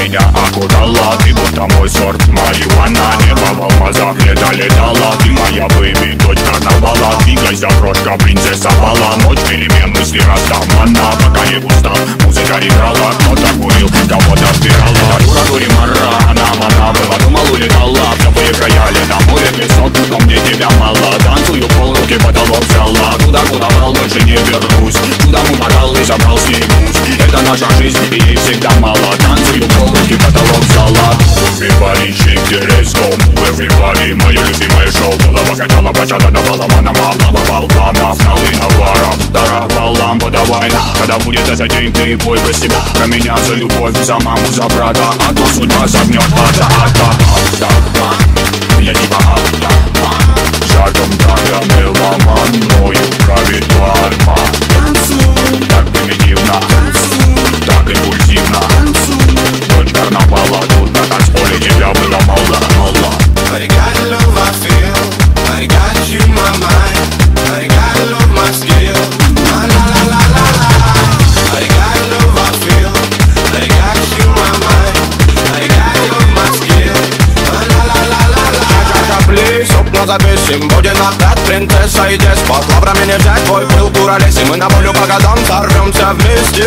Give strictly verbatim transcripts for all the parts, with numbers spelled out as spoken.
меня окутала. Ты будто мой сорт марихуана. Небо в алмазах не долетала. Ты моя бэйби, дочь карнавала. Двигайся, крошка, принцесса бала. Ночь перемен, мысли растамана. Пока не устал, музыка играла. Кто-то курил, кого-то вбирала. Дура, дури, мара, она мана была. Думал, улетала, в теплые края, лето, море, песок. Но мне тебя мало. Танцую, полруки потолок взяла. Туда, куда мал, больше не вернусь. Туда мутакал и забрал снегусь. Это наша жизнь, и ей всегда мало. Танцую, полруки потолок взяла. Everybody shake the let's go. Everybody, мое любимое шоу. Голова качала, бачата давала, манама, плава, плана, фналы навара. Дара, лампа, давай. Когда будет за день, ты пой про себя. Про меня, за любовь, за маму, за брата. А то судьба загнет, ата, ата, ата, ата. Я типа ата, ата. Жарком танго меломан, мною правит арма. Так примитивно, так импульсивно. Дочь карнавала, тут на танцполе тебя было мало, мало. I got love I feel, I got you in my mind, I got love my skill, la la la la la la. I got love I feel, I got you in my mind, I got love my skill, la la la la la la. Капли, сукно запишем, будет опять принцесса и деспот. Лаврами не взять твой пыл, куролес, и мы на волю по годам сорвемся вместе.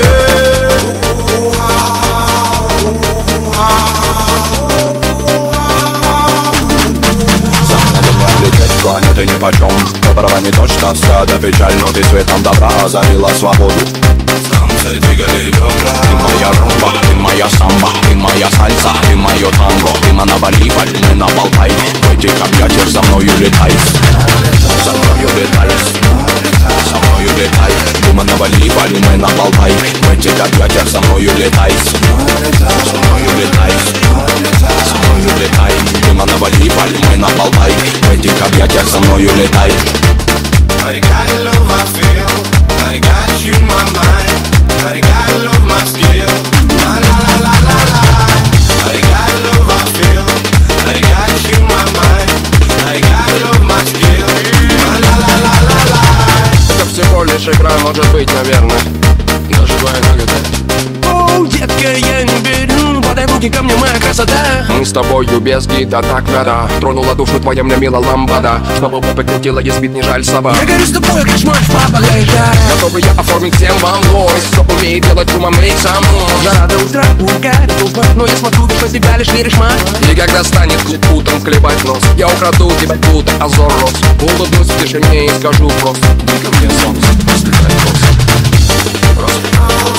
Планеты нипочем, доброго не точно, стадо печаль, но ты цветом добра озарила свободу. Станции двигали бедра. Ты моя rumba, ты моя самба, ты моя сальса, ты мое танго. Ты монобали, мы на Болтай, в этих объятиях за мною летай. За мною летай, за мною летай. Ты монобали, мы на Болтай, в этих объятиях за мною летай. За мною летай, за мною летай. Ты монобали, мы на Болтай, в этих объятиях за мною летай. I got love I feel, I got you in my mind, I got love my skill, la la la la la la. I got love I feel, I got you in my mind, I got love my skill, la la la la la la. Это всего лишь игра, может быть, наверное, даже твоя нагота. Оу, детка, я не беру, подай руки ко мне, моя красота. Мы с тобою без гида, так надо. Тронула душу твоя мне мила ламбада. Снова покрутила, есть вид, не жаль собак. Я горю с тобой, как шмаль в попугае. Готовы я оформить всем вам лось. Кто умеет делать шума, make some noise. Жара до утра, угорит тупо, но я смотрю, что тебя лишь веришь, мать. И когда станет клуб утром клевать нос, я украду тебя будто Азор Рос. Улыбнусь в тишине и скажу просто: иди ко мне, солнце, раскатай просто. Просто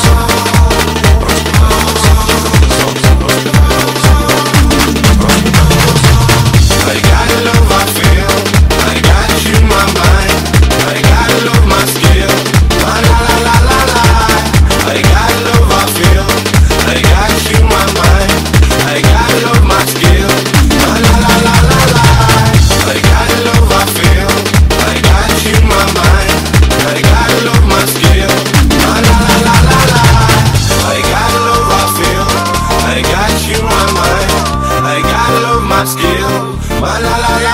I got love I feel, I got you in my mind, I got love my skill, la la la la la la. I got love I feel, I got you in my mind, I got love my skill, la la la la la la. I got love I feel, I got you in my mind, I got love my skill, la la la la la la. I got love I feel, I got you in my mind, I got love my skill, la la la la.